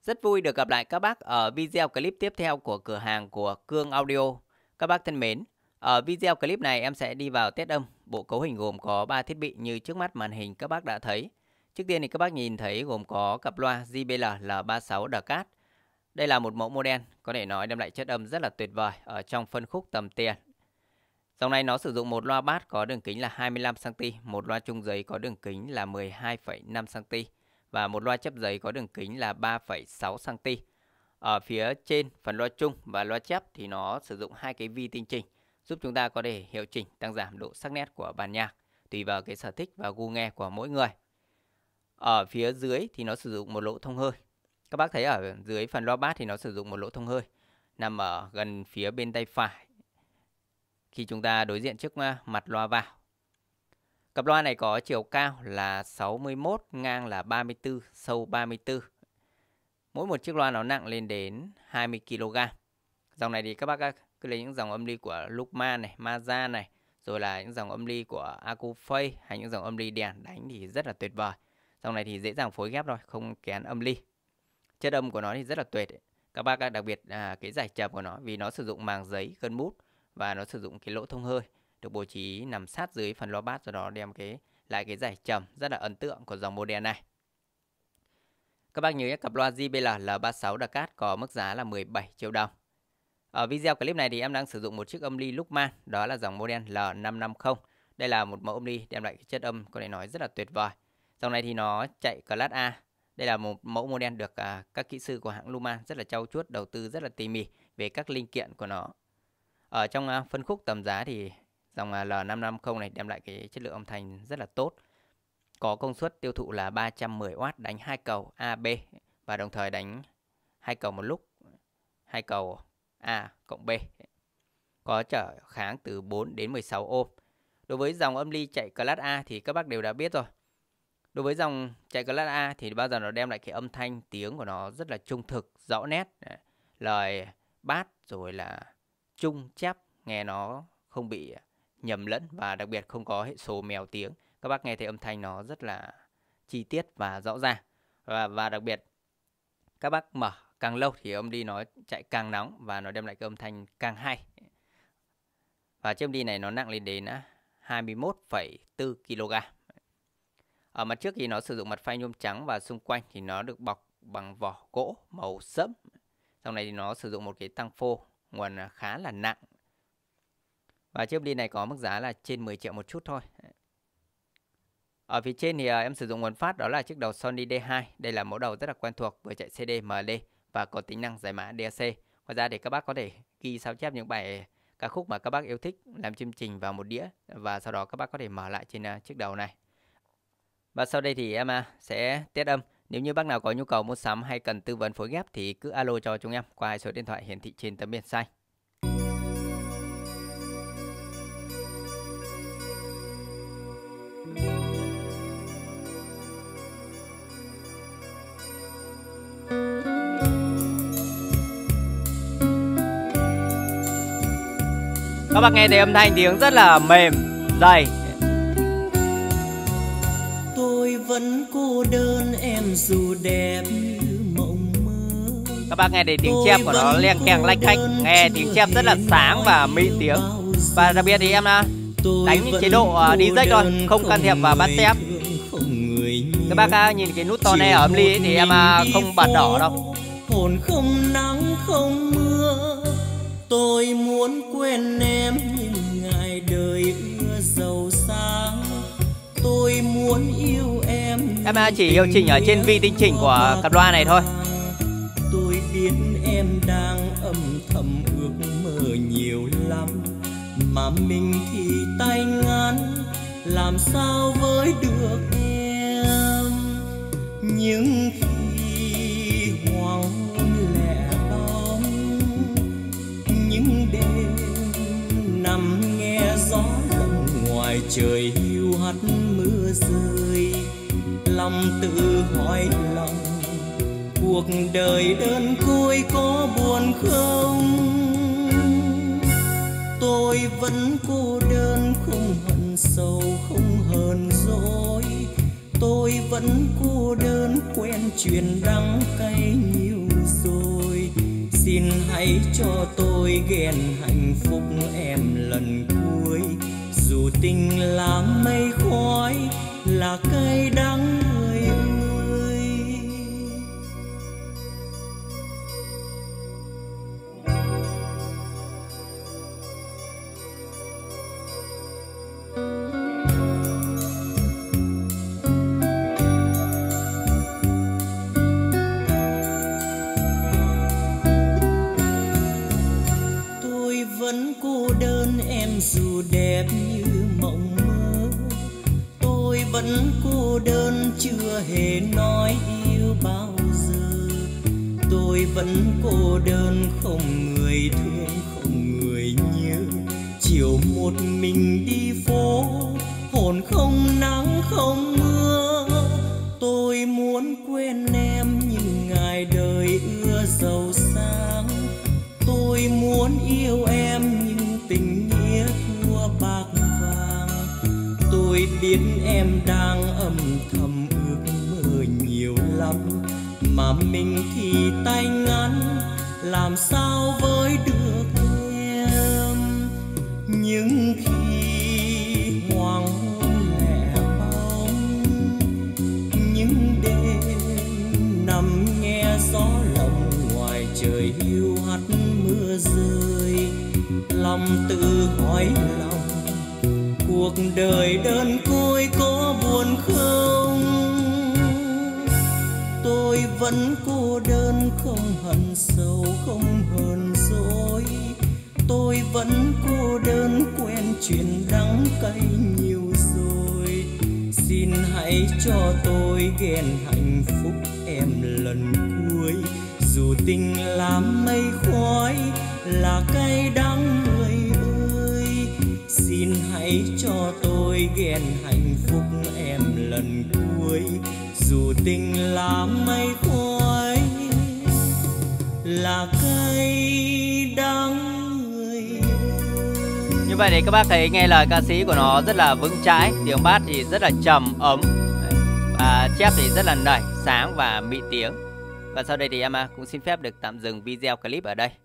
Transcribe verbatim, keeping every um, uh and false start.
Rất vui được gặp lại các bác ở video clip tiếp theo của cửa hàng của Cương Audio. Các bác thân mến, ở video clip này em sẽ đi vào test âm. Bộ cấu hình gồm có ba thiết bị như trước mắt màn hình các bác đã thấy. Trước tiên thì các bác nhìn thấy gồm có cặp loa J B L L ba sáu The Cat. Đây là một mẫu model có thể nói đem lại chất âm rất là tuyệt vời ở trong phân khúc tầm tiền. Dòng này nó sử dụng một loa bass có đường kính là hai mươi lăm xăng-ti-mét, một loa trung giấy có đường kính là mười hai phẩy năm xăng-ti-mét và một loa chấp giấy có đường kính là ba phẩy sáu xăng-ti-mét. Ở phía trên phần loa trung và loa chấp thì nó sử dụng hai cái vi tinh chỉnh giúp chúng ta có thể hiệu chỉnh tăng giảm độ sắc nét của bản nhạc tùy vào cái sở thích và gu nghe của mỗi người. Ở phía dưới thì nó sử dụng một lỗ thông hơi. Các bác thấy ở dưới phần loa bass thì nó sử dụng một lỗ thông hơi nằm ở gần phía bên tay phải khi chúng ta đối diện trước mặt loa vào. Cặp loa này có chiều cao là sáu mươi mốt, ngang là ba mươi tư, sâu ba mươi tư. Mỗi một chiếc loa nó nặng lên đến hai mươi ki lô gam. Dòng này thì các bác cứ lấy những dòng âm ly của Lukman này, Maza này, rồi là những dòng âm ly của Acufay hay những dòng âm ly đèn đánh thì rất là tuyệt vời. Dòng này thì dễ dàng phối ghép rồi, không kén âm ly. Chất âm của nó thì rất là tuyệt. Các bác đặc biệt à, cái giải trầm của nó vì nó sử dụng màng giấy gân mút và nó sử dụng cái lỗ thông hơi được bố trí nằm sát dưới phần loa bass, do đó đem cái lại cái giải trầm rất là ấn tượng của dòng model này. Các bác nhớ cặp loa J B L L ba sáu The Cat có mức giá là mười bảy triệu đồng. Ở video clip này thì em đang sử dụng một chiếc âm ly Lukman, đó là dòng model L năm năm không. Đây là một mẫu âm ly đem lại cái chất âm có thể nói rất là tuyệt vời. Dòng này thì nó chạy Class A. Đây là một mẫu model được à, các kỹ sư của hãng Lukman rất là trau chuốt, đầu tư rất là tỉ mỉ về các linh kiện của nó. Ở trong à, phân khúc tầm giá thì dòng à, L năm năm không này đem lại cái chất lượng âm thanh rất là tốt. Có công suất tiêu thụ là ba trăm mười oát, đánh hai cầu A B và đồng thời đánh hai cầu một lúc, hai cầu A cộng B. Có trở kháng từ bốn đến mười sáu ôm. Đối với dòng âm ly chạy Class A thì các bác đều đã biết rồi. Đối với dòng chạy Class A thì bao giờ nó đem lại cái âm thanh tiếng của nó rất là trung thực, rõ nét. Lời bass rồi là trung chép nghe nó không bị nhầm lẫn và đặc biệt không có hệ số mèo tiếng. Các bác nghe thấy âm thanh nó rất là chi tiết và rõ ràng. Và, và đặc biệt các bác mở càng lâu thì âm ly nó chạy càng nóng và nó đem lại cái âm thanh càng hay. Và chiếc âm ly này nó nặng lên đến hai mươi mốt phẩy bốn ki lô gam. Ở mặt trước thì nó sử dụng mặt phay nhôm trắng và xung quanh thì nó được bọc bằng vỏ gỗ màu sẫm. Trong này thì nó sử dụng một cái tăng phô nguồn khá là nặng. Và chiếc âm ly này có mức giá là trên mười triệu một chút thôi. Ở phía trên thì em sử dụng nguồn phát đó là chiếc đầu Sony D hai. Đây là mẫu đầu rất là quen thuộc, vừa chạy C D M D và có tính năng giải mã D A C. Ngoài ra thì các bác có thể ghi sao chép những bài ca khúc mà các bác yêu thích làm chương trình vào một đĩa và sau đó các bác có thể mở lại trên chiếc đầu này. Và sau đây thì em sẽ test âm. Nếu như bác nào có nhu cầu mua sắm hay cần tư vấn phối ghép thì cứ alo cho chúng em qua hai số điện thoại hiển thị trên tấm biển xanh. Các bác nghe thấy âm thanh tiếng rất là mềm, dày. Tôi vẫn cô đơn em dù đẹp như mộng mơ. Các bác nghe thấy tiếng chép của nó leng keng lách cách, nghe tiếng chép rất là sáng và mịn tiếng. Và đặc biệt thì em đánh những chế độ đi dách thôi, không can thiệp vào bass chép. Các bác nhìn cái nút to này ở âm ly ấy, thì em không bật đỏ đâu. Hồn không nắng không mưa, tôi muốn quên em nhưng ngày đời ưa giàu sang. Tôi muốn yêu em. Em chỉ điều chỉnh ở trên vi tinh chỉnh của cặp loa này thôi. Tôi biết em đang âm thầm ước mơ nhiều lắm, mà mình thì tay ngắn, làm sao với được em. Nhưng khi hoàng hôn lẻ bóng, những đêm nằm nghe gió lộng ngoài trời hiu hắt mưa rơi, lòng tự hỏi lòng cuộc đời đơn côi có buồn không. Tôi vẫn cô đơn, không hận sầu không hờn dỗi. Tôi vẫn cô đơn, quen chuyện đắng cay nhiều Xin hãy cho tôi ghen hạnh phúc em lần cuối. Dù tình là mây khói, là cay đắng người ơi. Tôi vẫn cô đơn em dù đẹp như mộng mơ. Tôi vẫn cô đơn chưa hề nói yêu bao giờ. Tôi vẫn cô đơn không người thương không người nhớ. Chiều một mình đi phố, hồn không nắng không mưa. Tôi muốn quên em nhưng ngày đời ưa giàu sang. Tôi muốn yêu em nhưng tình nghĩa thua bạc vàng. Tôi biết em đang âm thầm ước mơ nhiều lắm, mà mình thì tay ngắn, làm sao với được em. Nhưng khi hoàng hôn lẻ bóng, những đêm nằm nghe gió lộng ngoài trời hiu hắt mưa rơi, lòng tự hỏi lòng cuộc đời đơn côi có buồn không. Tôi vẫn cô đơn không hận sầu không hờn dỗi. Tôi vẫn cô đơn quen chuyện đắng cay nhiều rồi. Xin hãy cho tôi ghen hạnh phúc em lần cuối. Dù tình làm mây khói, là cay đắng người ơi. Xin hãy cho tôi ghen hạnh phúc em lần cuối. Dù tình làm mây khói, là cay đắng người ơi. Như vậy thì các bác thấy nghe lời ca sĩ của nó rất là vững chãi, tiếng bass thì rất là trầm ấm, và chép thì rất là nảy sáng và mị tiếng. Và sau đây thì em cũng xin phép được tạm dừng video clip ở đây.